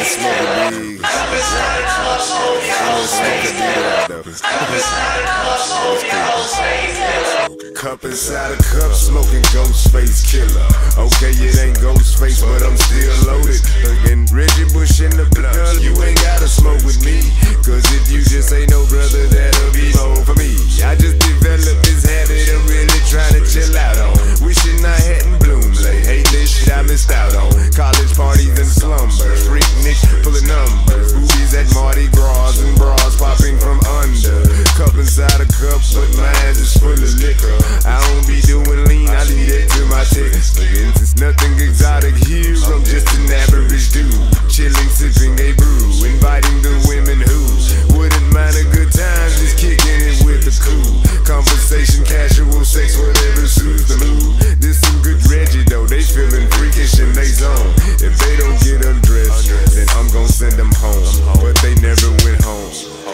Cup inside a cup, smoking Ghostface Killer. Okay, it ain't Ghostface, but I'm still loaded. Again, Reggie Bush in the blood. You ain't gotta smoke with me, cause if you just ain't no brother, that'll be more for me. I just developed this habit of really trying to chill out on. Wishing I hadn't bloomed late. Hate this shit I missed out on. College parties and slumbers. Freak Nick pulling numbers. Boobies at Mardi Gras and bras popping from under. Cup inside a cup, but mine is full of liquor. I don't be doing lean, I leave that to my text. It's nothing exotic here, I'm just an average dude. Chilling, sipping a brew, inviting the women who wouldn't mind a good time, just kicking it with the cool. Conversation, casual sex, whatever suits the mood. This some good Reggie though, they feeling freakish in they zone. If they don't get undressed, then I'm gon' send them home. But they never went home.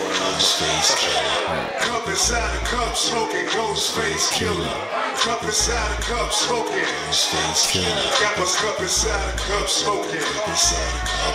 Cup inside a cup, smoking Ghostface Killer. Cup inside a cup, smoking Ghostface Killer. Got my cup inside a cup, smoking inside a cup,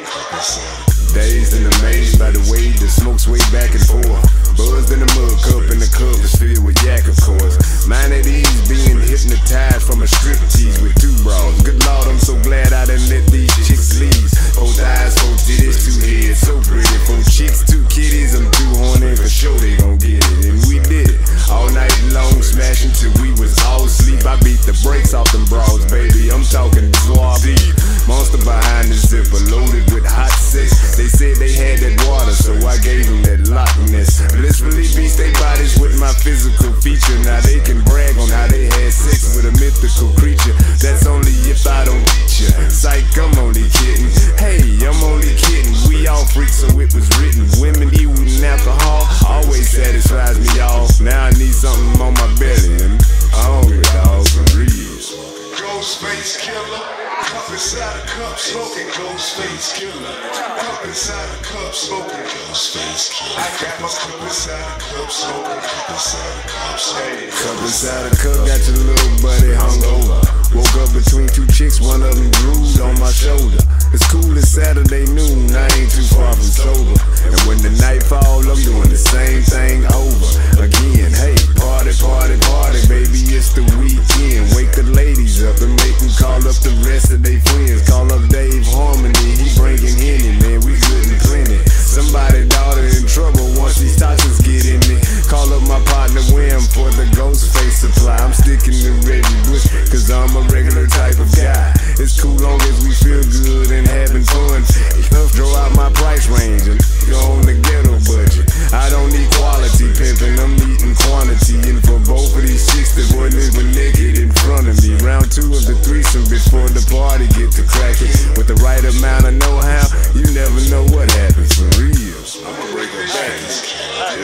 hey. Dazed and amazed by the way the smoke sway back and forth. Buzzed in the mug cup and the cup is filled with yak, of course. Mine at ease, being hypnotized from a strip tease with two bras. Good Lord, I'm so glad I done let these chicks leave. 4 thighs, 4 titties, 2 heads, so pretty. 4 chicks, 2 kitties, I'm too horny for sure they gon' get it. And we did it all night long, smashing till we was all asleep. I beat the brakes off them bras, baby. I'm talking suave deep. Monster behind the zipper, loaded with hot sex. They said they had that water, so I gave them that Loch Ness. Blissfully beast they bodies with my physical feature. Now they can brag on how they had sex with a mythical creature. That's only if I don't teach ya. Psych, I'm only kidding. Hey, I'm only kidding. We all freaks, so it was written. Women eating alcohol always satisfies me, y'all. Now I need something on my belly, and I'm hungry, dog, for real. Ghostface Killer. Cup inside a cup, smoking Ghostface Killer. Cup inside a cup, smoking Ghostface Killer. I got my cup inside a cup, smoking cup inside a cup, hey. Cup inside a cup, got your little buddy hung over. Woke up between 2 chicks, one of them drooled on my shoulder. It's cool, it's Saturday noon, I ain't too far from sober. And when the night fall, I'm doing the same thing over again. Hey, party, party, party, baby, it's the weekend. Wake the ladies up and make them call up the rest of their friends. Call up Dave Harmony, he bringing Henny, man, we good and plenty. Somebody daughter in trouble once these toxins get in me. Call up my partner Wham for the Ghostface supply. I'm sticking to Reggie Bush, cause I'm a regular type of guy. It's cool long as we feel good and having fun. Draw out my price range and go on the ghetto budget. I don't need quality pimping, I'm eating quantity. And for both of these chicks that were living naked in front of me. Round 2 of the threesome before the party get to cracking. With the right amount of know-how, you never know what happens for real. I'ma break it back. I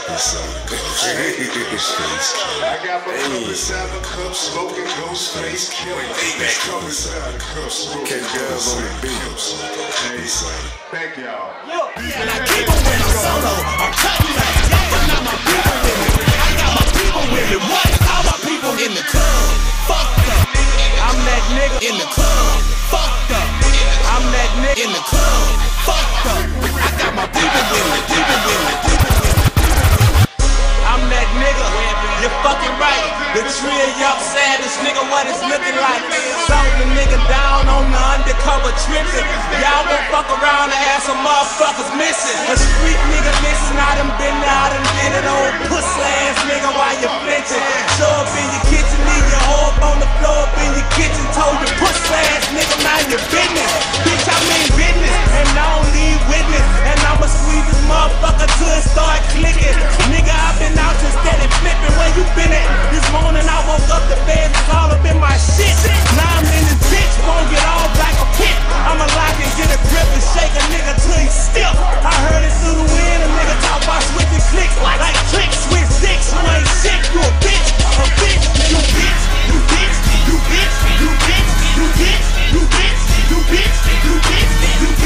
got my cup inside a cup, smoking Ghostface Killer. Cup inside a cup, smoking Ghostface Killer. Thank y'all. And I keep on when I'm solo, I'm cutting back. But now my people with me. I got my people with me. What? All my people in the club, fucked up. I'm that nigga in the club, fucked up. I'm that nigga in the club, fucked up. I got my people with me, people with me, people with me. I'm that nigga, you're fucking right. The tree of y'all saddest nigga, what it's looking like. Sold the nigga down on the undercover tripping. Y'all gon' fuck around and have some motherfuckers missing. A street nigga listen, I done been out and did it. Old pussy ass nigga, why you flinching? Show up in your kitchen, leave your hoe up on the floor up in your kitchen. Told your pussy ass nigga, mind your business. Bitch, I mean business, and I don't leave witness. And I'ma squeeze this motherfucker till it start clicking. Nigga, I've been out just steady flipping. Where you been at? This morning I woke up, the bed is all up in my shit. Now I'm in this bitch, won't get all like a pit. I'ma lock and get a grip and shake a nigga till he stiff. I heard it through the wind, a nigga talk about switching clicks like clicks, switch sticks. You ain't shit, you a bitch, you bitch, you bitch, you bitch, you bitch, you bitch, you bitch, you bitch, you bitch, you bitch, you bitch.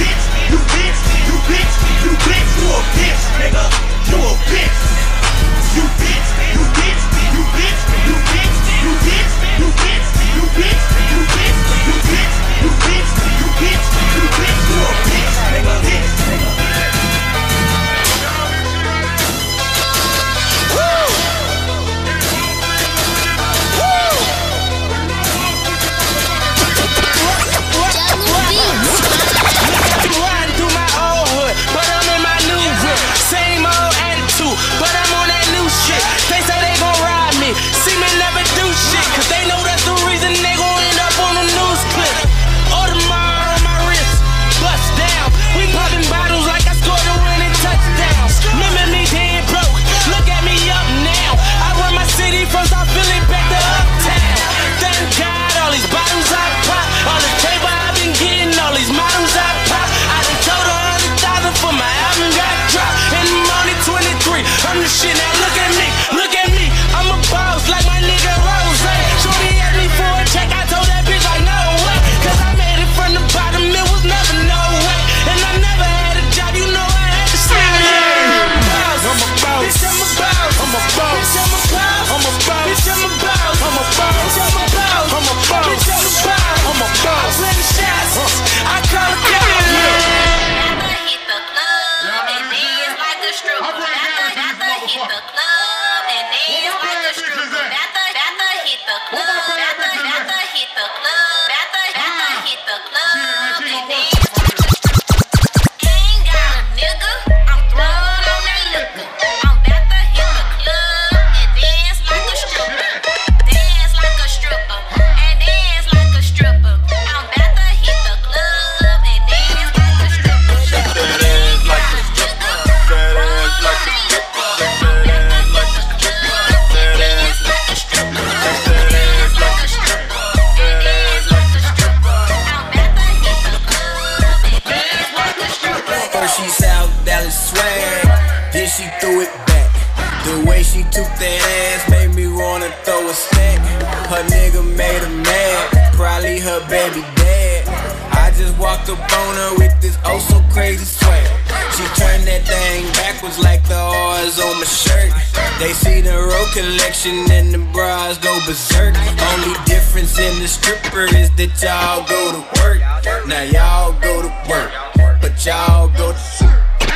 she threw it back. The way she took that ass made me wanna throw a stack. Her nigga made her mad, probably her baby dad. I just walked up on her with this oh so crazy swag. She turned that thing backwards like the R's on my shirt. They see the road collection and the bras go berserk. Only difference in the stripper is that y'all go to work. Now y'all go to work, but y'all go to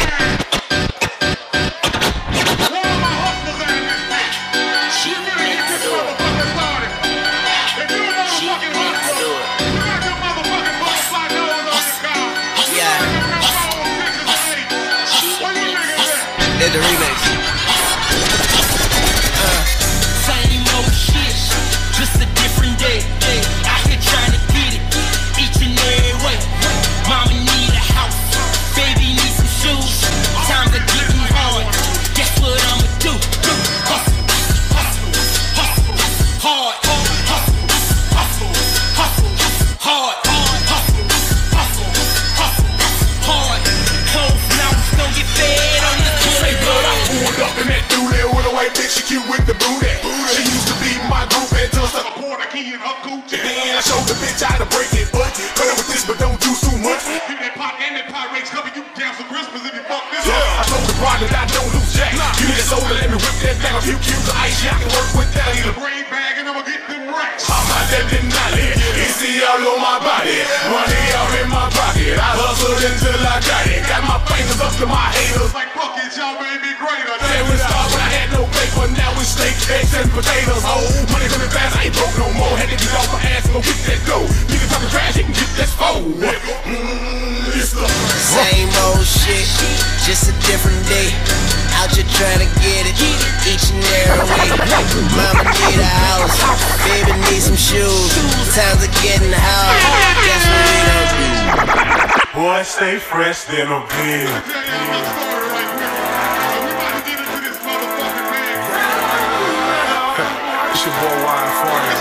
the remix. Same old shit, just a different day. Out here trying to get it each and every way. Mama need a house, baby need some shoes. Times are getting hard. Guess what I'ma do? Hustle, hustle, hustle, hard. Hustle, hustle, hustle, hard. Hustle, hustle, hustle, hard. Close mouths don't get fed on the Say blood, I pulled up in that dooley with a white bitch, she cute with the booty. She used to be my group until I stuck a quarter key in her coochie. Then I showed the bitch how to break it, but cut it with this, but don't do too much. Hit that pot and that Pyrex cover you down some Christmas if you fuck this up. I told the bride that I don't lose jack. Give me that soda, let me whip that back. A few cubes of ice, yeah, I can work with that. I need a brain bag and I'ma get them racks. I'm out there Denali, easy all on my body, money all in my pocket. I hustled until I got it. Got my fingers up to my haters like fuck it, y'all made me greater. Then we started when I had no paper, now it's steak, eggs, and potatoes. Oh, money coming fast, I ain't broke no more. Had to get off my ass and go get that dough. Niggas talking trash, they can get that fold. It's the same old shit, just a different day. Out here trying to get it each and every way. Mama need a house, baby need some shoes. Times are getting hard, guess what we gon' do? boy, stay fresh, then I'm big. It's your boy Wine Farmer.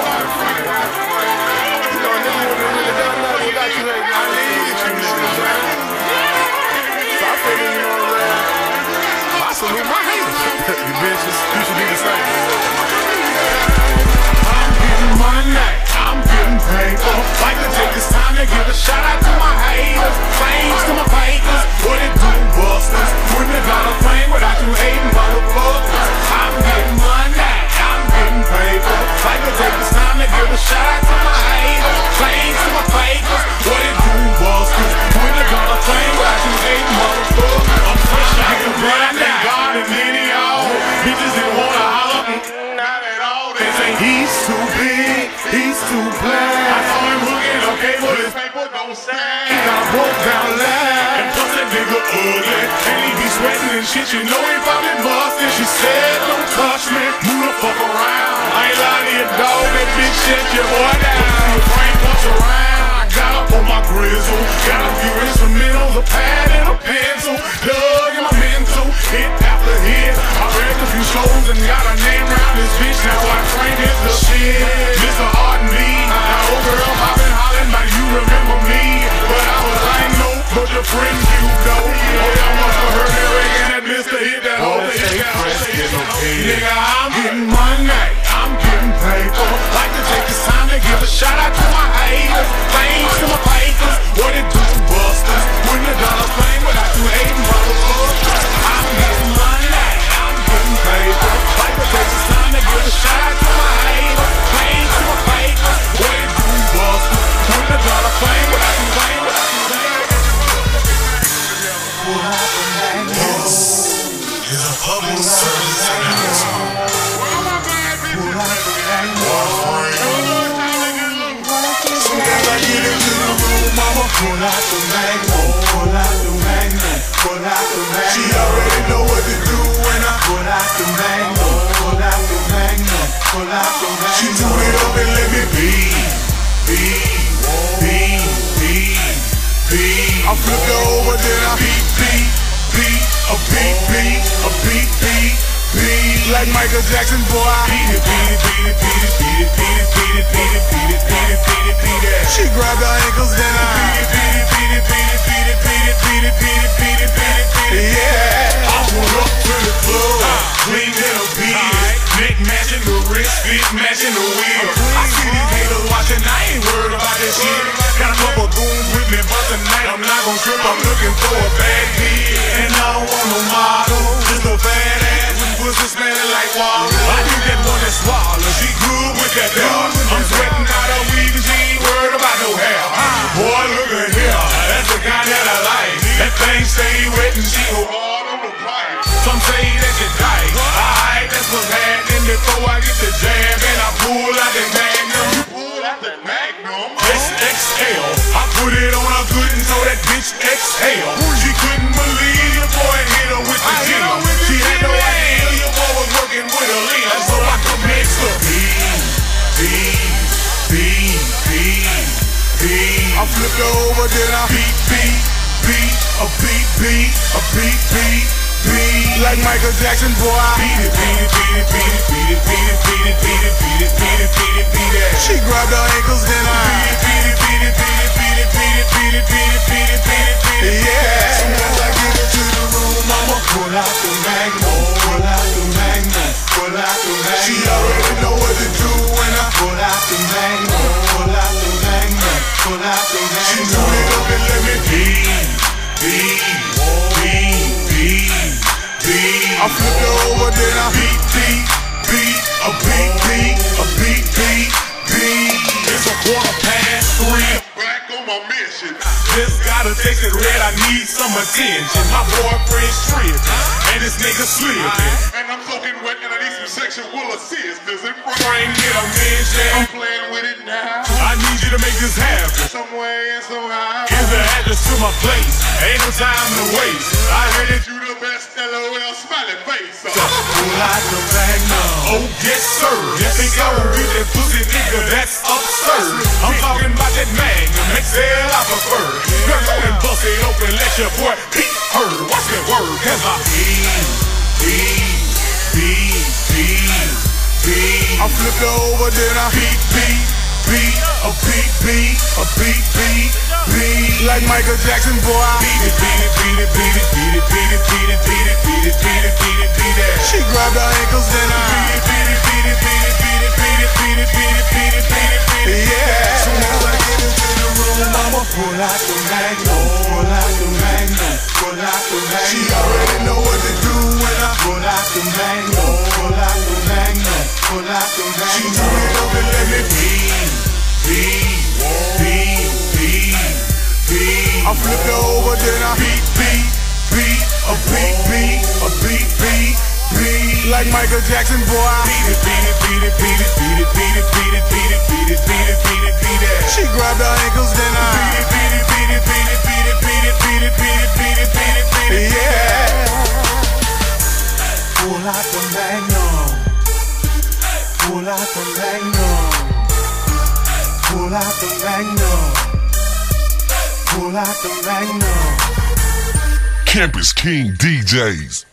I salute my haters. You bitches, you should do the same. I'm getting money, I'm getting paper. Like to take this time to give a shout out to my haters. Thanks to my papers, what it do, busters. When they got a thing without you hating motherfuckers. I'm getting money, I'm getting paper. Like to take this time to give a shout out to my haters. Thanks to my papers, what it do, busters. When they got a thing without you hating motherfuckers. I'm fresh out the grind, thank God and many y'all. Bitches didn't wanna holler, not at all. They say he's too big, he's too black. I saw him hooking up cable, his paper don't sag. He got broke down loud, and plus that nigga ugly. And he be sweating and shit, you know he probably busted. She said, don't touch me, move the fuck around. I ain't lying to your dog, that bitch shut your boy down. Frank once around, I got up on my grizzle. Got a few instrumentals, a pad and a pencil. Dug in my mental, hit after hit. I read a few shows and got a name round this bitch. Now I train is the shit. Mr. R&B, now old girl poppin' hollin', now you remember me. But I ain't no, but your friend you know. Oh, y'all must have heard Eric and that Mr. hit that whole thing. Nigga, I'm getting money, I'm getting paper. Like to take this time to give a shout out to my haters. Thanks to my papers, what it do, busters. When the dollar flame without you hating motherfuckers. I'm getting money, I'm getting paper. Like to take this time to give a shout out to my haters. Thanks to my papers, what it do, busters. When the dollar flame without you hating Is a public service announcement. Sometimes I get into the room, I'ma pull out the magnum, pull out the magnum, pull out the magnum. She already know what to do when I pull out the magnum, pull out the magnum, pull out the magnum. She toot it up and let me be. I flip it over, then I beat, a beat. Like Michael Jackson, boy, I beat it. She grabbed her ankles, then I beat it. Yeah, I pull up. cash in the wheel. I see these haters watching, I ain't worried about that shit. Got a couple goons with me, but tonight I'm not gon' trip. I'm looking for a bad bitch, and I don't want no model, just a bad ass with pussy smelling like water. I need that one that swallow, she good with that dog. I'm sweating out her weed and she ain't worried about no hair. Boy, look at here, that's the kind that I like. That thing stay wet and she go hard on the pipe. Some say that she tight. Alright, that's what's happening before I get the jab and I pull out the Magnum. Pull out the Magnum. XXL. I put it on her good and told that bitch exhale. She couldn't believe your boy hit her with the G. She had no idea your boy was working with a Leah. So I commenced to I flipped her over, then I beat, like Michael Jackson, boy. I She grabbed her ankles, then I yeah. Soon as I get into the room, I'ma pull out the Magnum, pull out the Magnum, pull out the Magnum. She already know what to do when I pull out the Magnum, pull out the Magnum, pull out the Magnum. She knew it up and let me I flipped her over, then I beat. It's a 3:15. Back on my mission. Just got a text that read I need some attention. My boyfriend's tripping, and this nigga slipping. And I'm soaking wet and I need some sexual assistance. And Frank get a mention. I'm playing with it now. I need you to make this happen some way and somehow. Here's the address to my place. Ain't no time to waste. I heard that you the best LOL smiley face. Pull out the Magnum. Oh yes sir. Yes think I will get that pussy nigga? That's absurd. I'm talking about that Magnum XL I prefer. Girl, go and bust it open, let your boy Pete heard. Watch that word, cause I I flipped her over, then I like Michael Jackson, boy. She grabbed her ankles, then I yeah. Soon as I get into the room, I'ma pull out the Magnum, pull out the Magnum, pull out the Magnum. She already know what to do when I pull out the Magnum, pull out the Magnum, pull out the Magnum. She knew it up and let me I flipped her over, then I like Michael Jackson, boy. She grabbed her ankles, then I yeah. Pull out the Magnum, pull out the Magnum, pull out the Magnum, pull out the Magnum. Campus King DJs.